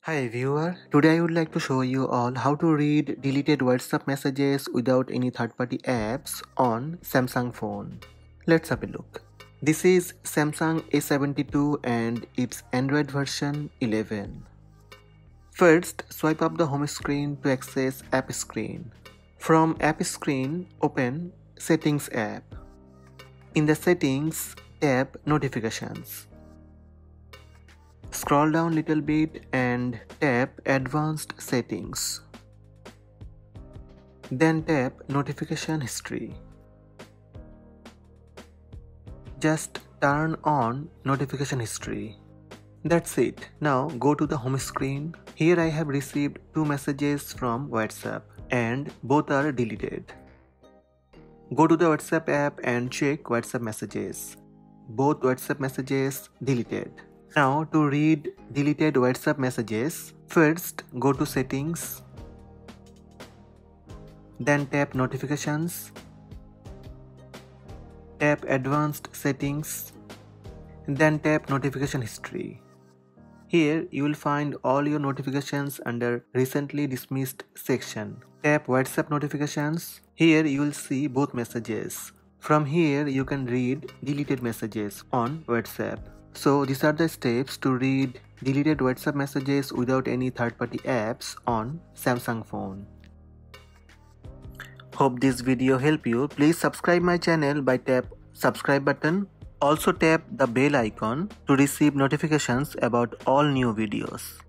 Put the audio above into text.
Hi viewer, today I would like to show you all how to read deleted WhatsApp messages without any third-party apps on Samsung phone. Let's have a look. This is Samsung A72 and its Android version 11. First, swipe up the home screen to access app screen. From app screen, open Settings app. In the settings, tap Notifications. Scroll down little bit and tap Advanced Settings. Then tap Notification History. Just turn on Notification History. That's it. Now go to the home screen. Here I have received 2 messages from WhatsApp and both are deleted. Go to the WhatsApp app and check WhatsApp messages. Both WhatsApp messages deleted. Now to read deleted WhatsApp messages, first go to Settings, then tap Notifications, tap Advanced Settings, then tap Notification History. Here you will find all your notifications under Recently Dismissed section. Tap WhatsApp Notifications. Here you will see both messages. From here you can read deleted messages on WhatsApp. So these are the steps to read deleted WhatsApp messages without any third-party apps on Samsung phone. Hope this video helped you. Please subscribe my channel by tap subscribe button. Also tap the bell icon to receive notifications about all new videos.